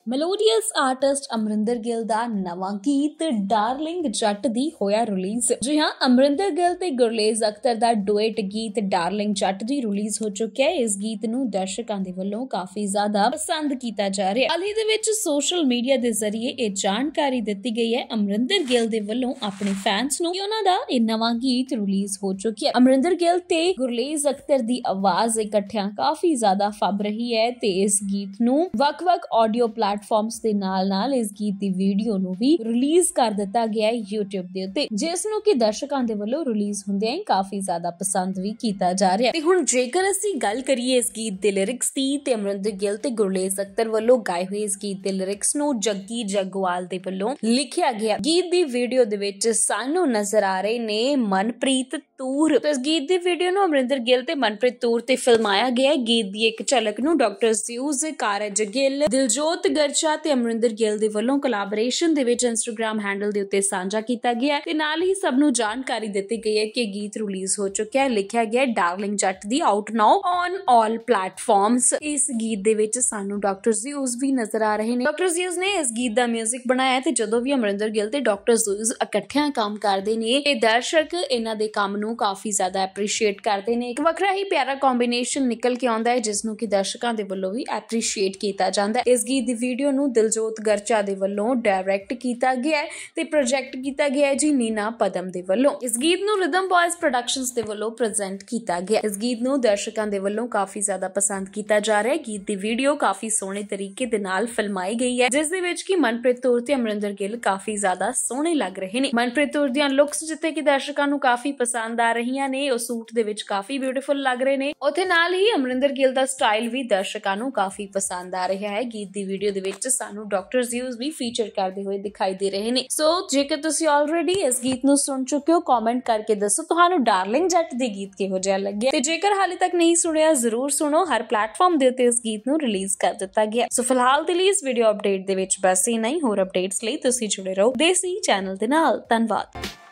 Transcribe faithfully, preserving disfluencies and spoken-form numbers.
Melodious artist Amrinder Gill ਦਾ ਨਵਾਂ ਗੀਤ ਡਾਰਲਿੰਗ ਜੱਟ ਦੀ ਹੋਇਆ ਰਿਲੀਜ਼। ਜੀ ਹਾਂ, ਅਮਰਿੰਦਰ ਗਿੱਲ ਤੇ ਗੁਰਲੇਜ਼ ਅਖਤਰ ਦਾ ਡੁਏਟ ਗੀਤ ਡਾਰਲਿੰਗ ਜੱਟ ਦੀ ਰਿਲੀਜ਼ ਹੋ ਚੁੱਕਿਆ ਹੈ। ਇਸ ਗੀਤ ਨੂੰ ਦਰਸ਼ਕਾਂ ਦੇ ਵੱਲੋਂ ਕਾਫੀ ਜ਼ਿਆਦਾ ਪਸੰਦ ਕੀਤਾ ਜਾ ਰਿਹਾ ਹੈ। ਹਾਲ ਹੀ ਦੇ ਵਿੱਚ ਸੋਸ਼ਲ ਮੀਡੀਆ ਦੇ ਜ਼ਰੀਏ ਇਹ ਜਾਣਕਾਰੀ ਦਿੱਤੀ ਗਈ ਹੈ ਅਮਰਿੰਦਰ ਗਿੱਲ ਦੇ ਵੱਲੋਂ ਆਪਣੇ ਫੈਨਸ ਨੂੰ ਕਿ ਉਹਨਾਂ ਦਾ ਇਹ ਨਵਾਂ ਗੀਤ ਰਿਲੀਜ਼ ਹੋ ਚੁੱਕਿਆ ਹੈ। ਅਮਰਿੰਦਰ ਗਿੱਲ ਤੇ ਗੁਰਲੇਜ਼ ਅਖਤਰ ਦੀ ਆਵਾਜ਼ ਇਕੱਠਿਆਂ ਕਾਫੀ ਜ਼ਿਆਦਾ ਫੱਬ ਰਹੀ ਹੈ ਤੇ ਇਸ ਗੀਤ ਨੂੰ ਵੱਖ-ਵੱਖ ਆਡੀਓ ਪਲੇਟਫਾਰਮਸ ਦੇ ਨਾਲ-ਨਾਲ ਇਸ ਗੀਤ ਦੀ ਵੀਡੀਓ ਨੂੰ ਵੀ ਰਿਲੀਜ਼ ਕਰ ਦਿੱਤਾ ਗਿਆ ਹੈ YouTube ਦੇ ਉੱਤੇ, ਜਿਸ ਨੂੰ ਕਿ ਦਰਸ਼ਕਾਂ ਦੇ ਵੱਲੋਂ ਰਿਲੀਜ਼ ਹੁੰਦਿਆਂ ਹੀ ਕਾਫੀ ਜ਼ਿਆਦਾ ਪਸੰਦ ਵੀ ਕੀਤਾ ਜਾ ਰਿਹਾ ਹੈ। ਤੇ ਹੁਣ ਜੇਕਰ ਅਸੀਂ ਗੱਲ ਕਰੀਏ ਇਸ ਗੀਤ ਦੇ ਲਿਰਿਕਸ ਦੀ, ਤੇ ਅਮਰਿੰਦਰ ਗਿੱਲ ਤੇ ਗੁਰਲੇਜ਼ ਅਖਤਰ ਵੱਲੋਂ ਗਾਏ ਹੋਏ ਇਸ ਗੀਤ ਦੇ ਲਿਰਿਕਸ ਨੂੰ ਜੱਗੀ ਜੱਗਵਾਲ ਦੇ ਵੱਲੋਂ ਲਿਖਿਆ ਗਿਆ। ਗੀਤ ਦੀ ਵੀਡੀਓ ਦੇ ਵਿੱਚ ਸਾਨੂੰ ਨਜ਼ਰ ਆ ਰਹੇ ਨੇ ਮਨਪ੍ਰੀਤ ਤੂਰ। ਇਸ ਗੀਤ ਦੀ ਵੀਡੀਓ ਨੂੰ ਅਮਰਿੰਦਰ ਗਿੱਲ ਤੇ ਮਨਪ੍ਰੀਤ ਤੂਰ ਤੇ ਫਿਲਮਾਇਆ ਗਿਆ ਹੈ। ਗੀਤ ਦੀ ਇੱਕ ਝਲਕ ਨੂੰ ਡਾਕਟਰ ਜ਼ਿਊਜ਼, ਕਾਰਜ ਗਿੱਲ, ਦਿਲਜੋਤ ਗਰਚਾ ਤੇ ਅਮਰਿੰਦਰ ਗਿੱਲ ਦੇ ਵੱਲੋਂ ਕੋਲੈਬੋਰੇਸ਼ਨ ਦੇ ਵਿੱਚ ਇੰਸਟਾਗ੍ਰਾਮ ਹੈਂਡਲ ਦੇ ਉੱਤੇ ਸਾਂਝਾ ਕੀਤਾ ਗਿਆ ਤੇ ਨਾਲ ਹੀ ਸਭ ਨੂੰ ਜਾਣਕਾਰੀ ਦਿੱਤੀ ਗਈ ਹੈ ਕਿ ਗੀਤ ਰਿਲੀਜ਼ ਹੋ ਚੁੱਕਿਆ ਹੈ। ਲਿਖਿਆ ਗਿਆ ਡਾਰਲਿੰਗ ਜੱਟ ਦੀ, out now on all platforms. ਇਸ ਗੀਤ ਦੇ ਵਿੱਚ ਸਾਨੂੰ ਡਾਕਟਰ ਜ਼ਿਊਜ਼ ਵੀ ਨਜ਼ਰ ਆ ਰਹੇ ਨੇ। ਡਾਕਟਰ ਜ਼ਿਊਜ਼ ਨੇ ਇਸ ਗੀਤ ਦਾ ਮਿਊਜ਼ਿਕ ਬਣਾਇਆ ਤੇ ਜਦੋਂ ਵੀ ਅਮਰਿੰਦਰ ਗਿੱਲ ਤੇ ਡਾਕਟਰ ਜ਼ਿਊਜ਼ ਇਕੱਠਿਆਂ ਕੰਮ ਕਰਦੇ ਨੇ ਇਹ ਦਰਸ਼ਕ ਇਹਨਾਂ ਦੇ ਕੰਮ ਨੂੰ ਕਾਫੀ ਜ਼ਿਆਦਾ ਐਪਰੀਸ਼ੀਏਟ ਕਰਦੇ ਨੇ। ਇੱਕ ਵੱਖਰਾ ਹੀ ਪਿਆਰਾ ਕੰਬੀਨੇਸ਼ਨ ਨਿਕਲ ਕੇ ਆਉਂਦਾ ਹੈ ਜਿਸ ਨੂੰ ਕਿ ਦਰਸ਼ਕਾਂ ਦੇ ਵੱਲੋਂ ਵੀ ਐਪਰੀਸ਼ੀਏਟ ਕੀਤਾ ਜਾਂਦਾ ਹੈ। ਇਸ ਗੀਤ ਦੀ ਵੀਡੀਓ ਨੂੰ ਦਿਲਜੋਤ ਗਰਚਾ ਦੇ ਵੱਲੋਂ ਡਾਇਰੈਕਟ ਕੀਤਾ ਗਿਆ ਹੈ ਤੇ ਪ੍ਰੋਜੈਕਟ ਕੀਤਾ ਗਿਆ ਹੈ ਜੀ ਨੀਨਾ ਪਦਮ ਦੇ ਵੱਲੋਂ। ਇਸ ਗੀਤ ਨੂੰ ਰਿਦਮ ਬॉयਜ਼ ਪ੍ਰੋਡਕਸ਼ਨਸ ਦੇ ਵੱਲੋਂ ਪ੍ਰੈਜ਼ੈਂਟ ਕੀਤਾ ਗਿਆ। ਇਸ ਗੀਤ ਨੂੰ ਦਰਸ਼ਕਾਂ ਦੇ ਵੱਲੋਂ ਕਾਫੀ ਜ਼ਿਆਦਾ ਪਸੰਦ ਕੀਤਾ ਜਾ ਰਿਹਾ ਹੈ। ਗੀਤ ਦੀ ਵੀਡੀਓ ਕਾਫੀ ਸੋਹਣੇ ਤਰੀਕੇ ਦੇ ਨਾਲ ਫਿਲਮਾਈ ਗਈ ਹੈ ਜਿਸ ਦੇ ਵਿੱਚ ਕਿ ਮਨਪ੍ਰੀਤ ਤੂਰ ਤੇ ਅਮਰਿੰਦਰ ਗਿੱਲ ਕਾਫੀ ਜ਼ਿਆਦਾ ਸੋਹਣੇ ਲੱਗ ਰਹੇ ਨੇ। ਮਨਪ੍ਰੀਤ ਤੂਰ ਦੀਆਂ ਲੁੱਕਸ ਜਿੱਥੇ ਕਿ ਦਰਸ਼ਕਾਂ ਨੂੰ ਕਾਫੀ ਪਸੰਦ ਆ ਰਹੀਆਂ ਨੇ, ਉਹ ਸੂਟ ਦੇ ਵਿੱਚ ਕਾਫੀ ਬਿਊਟੀਫੁਲ ਲੱਗ ਰਹੇ ਨੇ। ਉੱਥੇ ਨਾਲ ਹੀ ਅਮਰਿੰਦਰ ਗਿੱਲ ਦਾ ਸਟਾਈਲ ਵੀ ਦਰਸ਼ਕਾਂ ਨੂੰ ਕਾਫੀ ਪਸੰਦ ਆ ਰਿਹਾ ਹੈ। ਗੀਤ ਦੀ ਵੀਡੀਓ ਦੇ ਵਿੱਚ ਸਾਨੂੰ ਡਾਕਟਰ ਜ਼ਿਊਜ਼ ਵੀ ਫੀਚਰ ਕਰਦੇ ਹੋਏ ਦਿਖਾਈ ਦੇ ਰਹੇ ਨੇ। ਸੋ ਜੇਕਰ ਤੁਸੀਂ ਆਲਰੇਡੀ ਇਸ ਗੀਤ ਨੂੰ ਸੁਣ ਚੁੱਕੇ ਹੋ, ਕਮੈਂਟ ਕਰਕੇ ਦੱਸੋ ਤੁਹਾਨੂੰ ਡਾਰਲਿੰਗ ਜੱਟ ਦੇ ਗੀਤ ਕਿਹੋ ਜਿਹਾ ਲੱਗਿਆ ਤੇ ਜੇਕਰ ਹਾਲੇ ਤੱਕ ਨਹੀਂ ਸੁਣਿਆ ਜ਼ਰੂਰ ਸੁਣੋ। ਹਰ ਪਲੇਟਫਾਰਮ ਦੇ ਉੱਤੇ ਇਸ ਗੀਤ ਨੂੰ ਰਿਲੀਜ਼ ਕਰ ਦਿੱਤਾ ਗਿਆ। ਸੋ ਫਿਲਹਾਲ ਦੇ ਲਈ ਇਸ ਵੀਡੀਓ ਅਪਡੇਟ ਦੇ ਵਿੱਚ ਬਸ ਇੰਨਾ ਹੀ। ਹੋਰ ਅਪਡੇਟਸ ਲਈ ਤੁਸੀਂ ਜੁੜੇ ਰਹੋ ਦੇਸੀ ਚੈਨਲ ਦੇ ਨਾਲ। ਧੰਨਵਾਦ।